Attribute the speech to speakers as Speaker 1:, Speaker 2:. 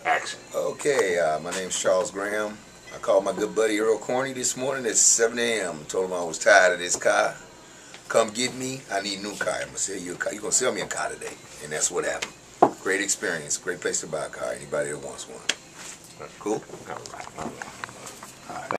Speaker 1: Action.
Speaker 2: Okay, my name's Charles Graham. I called my good buddy Earl Corney this morning at 7 a.m. Told him I was tired of this car. Come get me. I need a new car. I'm gonna sell you a car. You're gonna sell me a car today, and that's what happened. Great experience. Great place to buy a car. Anybody that wants one. Cool.
Speaker 1: All right.